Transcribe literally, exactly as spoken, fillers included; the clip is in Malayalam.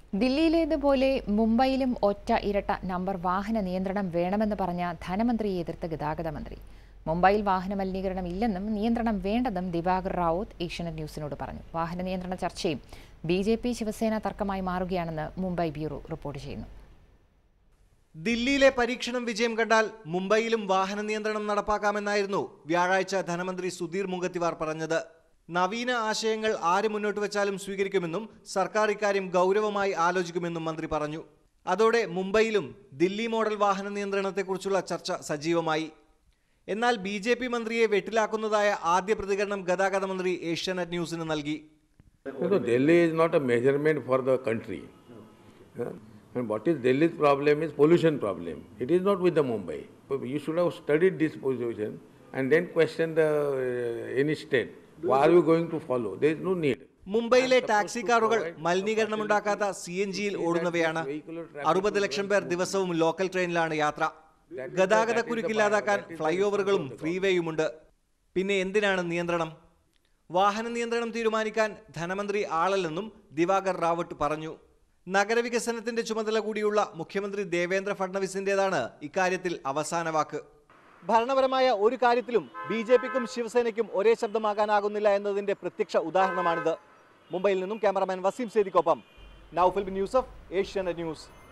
ദില്ലിയിലേതുപോലെ മുംബൈയിലും ഒറ്റ ഇരട്ട നമ്പർ വാഹന നിയന്ത്രണം വേണമെന്ന് പറഞ്ഞ ധനമന്ത്രിയെ എതിർത്ത് ഗതാഗത മന്ത്രി. മുംബൈയിൽ വാഹന മലിനീകരണം ഇല്ലെന്നും നിയന്ത്രണം വേണ്ടെന്നും ദിവാകർ റാവുത്ത് ഏഷ്യാനെറ്റ് ന്യൂസിനോട് പറഞ്ഞു. വാഹന നിയന്ത്രണ ചർച്ചയും ബി ജെ പി ശിവസേന തർക്കമായി മാറുകയാണെന്ന് മുംബൈ ബ്യൂറോ റിപ്പോർട്ട് ചെയ്യുന്നു. ദില്ലിയിലെ പരീക്ഷണം വിജയം കണ്ടാൽ മുംബൈയിലും വാഹന നിയന്ത്രണം നടപ്പാക്കാമെന്നായിരുന്നു വ്യാഴാഴ്ച ധനമന്ത്രി സുധീർ മുങ്കത്തിവാർ പറഞ്ഞത്. നവീന ആശയങ്ങൾ ആര് മുന്നോട്ട് വെച്ചാലും സ്വീകരിക്കുമെന്നും സർക്കാർ ഇക്കാര്യം ഗൗരവമായി ആലോചിക്കുമെന്നും മന്ത്രി പറഞ്ഞു. അതോടെ മുംബൈയിലും ദില്ലി മോഡൽ വാഹന നിയന്ത്രണത്തെക്കുറിച്ചുള്ള ചർച്ച സജീവമായി. എന്നാൽ ബി ജെ പി മന്ത്രിയെ വെട്ടിലാക്കുന്നതായ ആദ്യ പ്രതികരണം ഗതാഗത മന്ത്രി ഏഷ്യാനെറ്റ് ന്യൂസിന് നൽകി. Delhi is not a measurement for the country. And what is Delhi's problem is pollution problem. It is not with the Mumbai. You should have studied this position and then question the uh, any state. Why are you going to follow? There is no need. മുംബൈയിലെ ടാക്സി കാറുകൾ മലിനീകരണമുണ്ടാക്കാത്ത സി എൻ ജിയിൽ ഓടുന്നവയാണ്. അറുപത് ലക്ഷം പേർ ദിവസവും ലോക്കൽ ട്രെയിനിലാണ് യാത്ര. ഗതാഗത കുരുക്കില്ലാതാക്കാൻ ഫ്ലൈ ഓവറുകളും ഫ്രീവേയുമുണ്ട്. പിന്നെ എന്തിനാണ് നിയന്ത്രണം? വാഹന നിയന്ത്രണം തീരുമാനിക്കാൻ ധനമന്ത്രി ആളല്ലെന്നും ദിവാകർ റാവത്ത് പറഞ്ഞു. നഗരവികസനത്തിന്റെ ചുമതല കൂടിയുള്ള മുഖ്യമന്ത്രി ദേവേന്ദ്ര ഫഡ്നവിസിന്റേതാണ് ഇക്കാര്യത്തിൽ അവസാന വാക്ക്. ഭരണപരമായ ഒരു കാര്യത്തിലും ബി ജെ പിക്കും ശിവസേനയ്ക്കും ഒരേ ശബ്ദമാകാനാകുന്നില്ല എന്നതിന്റെ പ്രത്യക്ഷ ഉദാഹരണമാണിത്. മുംബൈയിൽ നിന്നും ക്യാമറാമാൻ വസീം സേദിക്കൊപ്പം നൌഫൽ ബിൻ യൂസഫ്, ഏഷ്യാനെറ്റ് ന്യൂസ്.